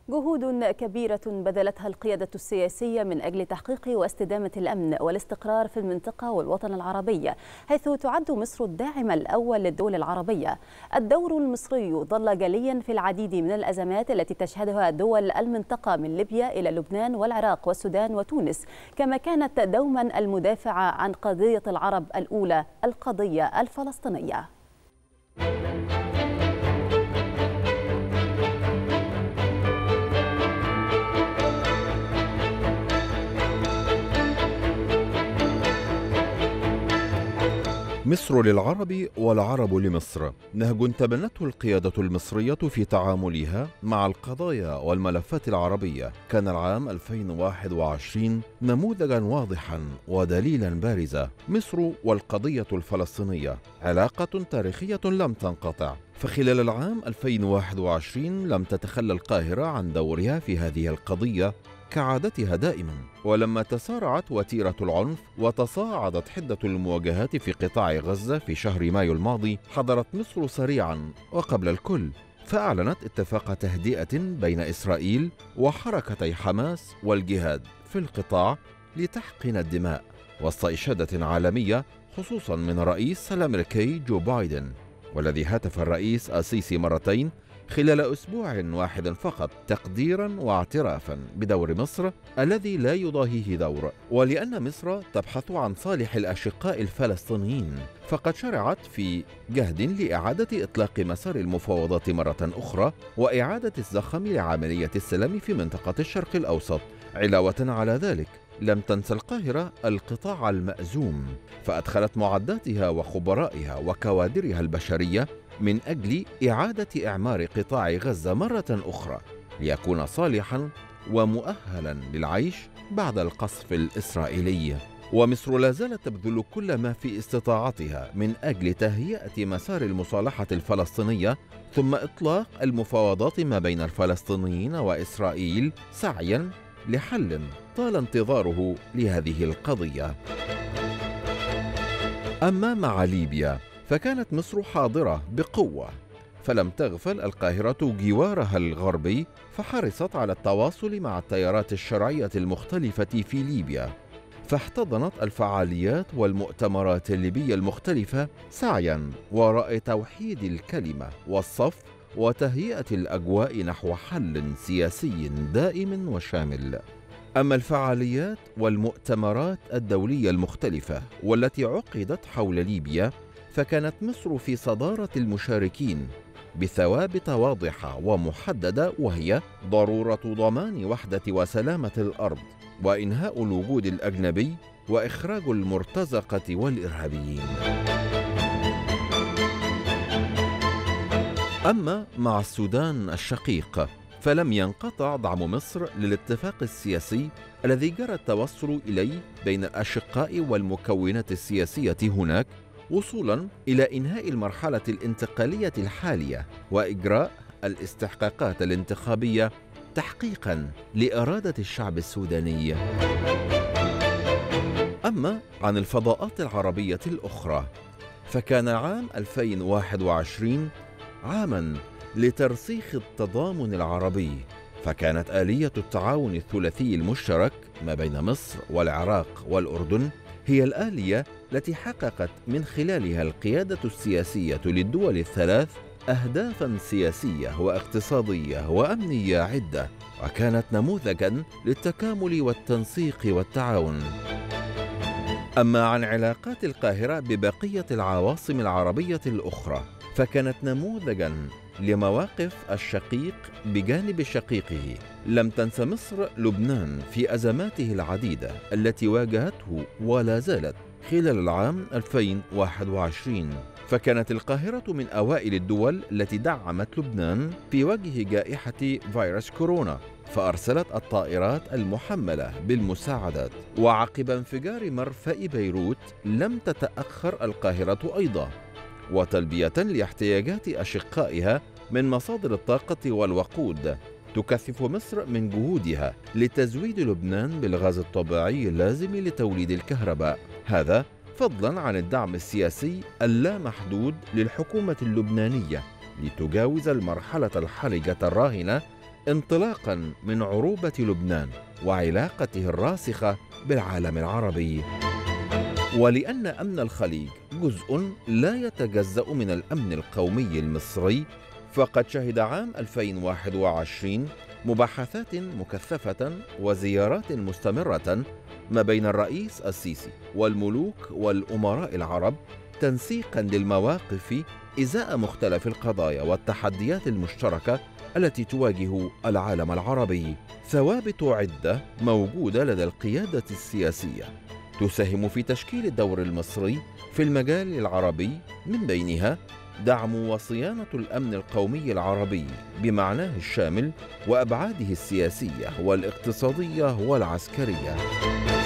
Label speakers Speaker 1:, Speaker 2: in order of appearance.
Speaker 1: جهود كبيرة بذلتها القيادة السياسية من أجل تحقيق واستدامة الأمن والاستقرار في المنطقة والوطن العربي، حيث تعد مصر الداعم الأول للدول العربية. الدور المصري ظل جليا في العديد من الأزمات التي تشهدها دول المنطقة من ليبيا إلى لبنان والعراق والسودان وتونس، كما كانت دوما المدافعة عن قضية العرب الأولى، القضية الفلسطينية.
Speaker 2: مصر للعرب والعرب لمصر، نهج تبنته القيادة المصرية في تعاملها مع القضايا والملفات العربية. كان العام 2021 نموذجا واضحا ودليلا بارزا. مصر والقضية الفلسطينية علاقة تاريخية لم تنقطع، فخلال العام 2021 لم تتخلى القاهرة عن دورها في هذه القضية كعادتها دائما. ولما تسارعت وتيرة العنف وتصاعدت حدة المواجهات في قطاع غزة في شهر مايو الماضي، حضرت مصر سريعا وقبل الكل فأعلنت اتفاق تهدئة بين إسرائيل وحركتي حماس والجهاد في القطاع لتحقن الدماء، وسط إشادة عالمية خصوصا من الرئيس الأمريكي جو بايدن، والذي هتف الرئيس السيسي مرتين خلال أسبوع واحد فقط تقديرا واعترافا بدور مصر الذي لا يضاهيه دور. ولأن مصر تبحث عن صالح الأشقاء الفلسطينيين، فقد شرعت في جهد لإعادة إطلاق مسار المفاوضات مرة أخرى وإعادة الزخم لعملية السلام في منطقة الشرق الأوسط. علاوة على ذلك، لم تنس القاهرة القطاع المأزوم، فأدخلت معداتها وخبرائها وكوادرها البشرية من أجل إعادة إعمار قطاع غزة مرة أخرى ليكون صالحا ومؤهلا للعيش بعد القصف الإسرائيلي. ومصر لا زالت تبذل كل ما في استطاعتها من أجل تهيئة مسار المصالحة الفلسطينية ثم إطلاق المفاوضات ما بين الفلسطينيين وإسرائيل، سعيا لحل طال انتظاره لهذه القضية. أما مع ليبيا فكانت مصر حاضرة بقوة، فلم تغفل القاهرة جوارها الغربي، فحرصت على التواصل مع التيارات الشرعية المختلفة في ليبيا، فاحتضنت الفعاليات والمؤتمرات الليبية المختلفة سعيا وراء توحيد الكلمة والصف وتهيئة الأجواء نحو حل سياسي دائم وشامل. أما الفعاليات والمؤتمرات الدولية المختلفة والتي عقدت حول ليبيا، فكانت مصر في صدارة المشاركين بثوابت واضحة ومحددة، وهي ضرورة ضمان وحدة وسلامة الأرض وإنهاء الوجود الأجنبي وإخراج المرتزقة والإرهابيين. أما مع السودان الشقيق فلم ينقطع دعم مصر للاتفاق السياسي الذي جرى التوصل إليه بين الأشقاء والمكونات السياسية هناك، وصولا إلى إنهاء المرحلة الانتقالية الحالية وإجراء الاستحقاقات الانتخابية تحقيقا لإرادة الشعب السوداني. أما عن الفضاءات العربية الأخرى فكان عام 2021 عاما لترسيخ التضامن العربي، فكانت آلية التعاون الثلاثي المشترك ما بين مصر والعراق والأردن هي الآلية التي حققت من خلالها القيادة السياسية للدول الثلاث أهدافا سياسية واقتصادية وأمنية عدة، وكانت نموذجا للتكامل والتنسيق والتعاون. أما عن علاقات القاهرة ببقية العواصم العربية الأخرى فكانت نموذجا لمواقف الشقيق بجانب شقيقه. لم تنس مصر لبنان في أزماته العديدة التي واجهته ولا زالت خلال العام 2021، فكانت القاهرة من أوائل الدول التي دعمت لبنان في وجه جائحة فيروس كورونا، فأرسلت الطائرات المحملة بالمساعدات. وعقب انفجار مرفأ بيروت لم تتأخر القاهرة أيضا، وتلبية لاحتياجات أشقائها من مصادر الطاقة والوقود، تكثف مصر من جهودها لتزويد لبنان بالغاز الطبيعي اللازم لتوليد الكهرباء، هذا فضلا عن الدعم السياسي اللامحدود للحكومة اللبنانية لتجاوز المرحلة الحرجة الراهنة انطلاقاً من عروبة لبنان وعلاقته الراسخة بالعالم العربي. ولأن أمن الخليج جزء لا يتجزأ من الأمن القومي المصري، فقد شهد عام 2021 مباحثات مكثفة وزيارات مستمرة ما بين الرئيس السيسي والملوك والأمراء العرب، تنسيقاً للمواقف إزاء مختلف القضايا والتحديات المشتركة التي تواجه العالم العربي. ثوابت عدة موجودة لدى القيادة السياسية تساهم في تشكيل الدور المصري في المجال العربي، من بينها دعم وصيانة الأمن القومي العربي بمعناه الشامل وأبعاده السياسية والاقتصادية والعسكرية.